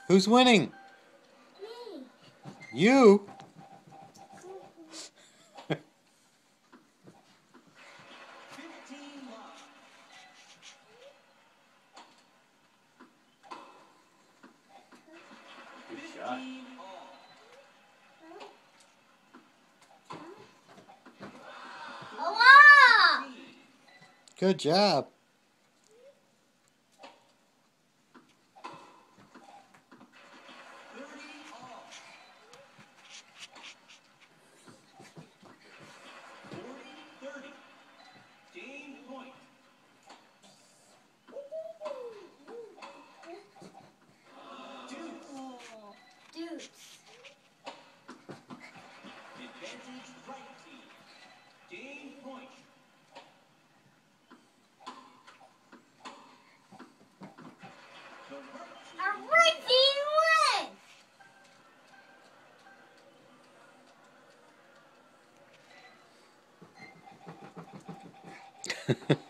Who's winning? Me. You? Good shot. Allah! Good job. Dudes. Advantage right team. Game point. Our right team wins!